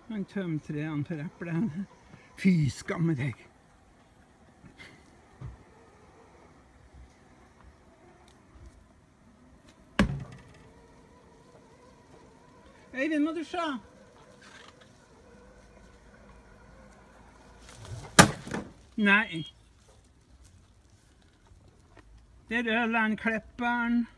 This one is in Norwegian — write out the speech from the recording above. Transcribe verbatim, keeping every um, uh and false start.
Han tømmer trærne for eplene. Fy skamme deg. Øyvind, må du se. Nei. Der ødela han klipperen.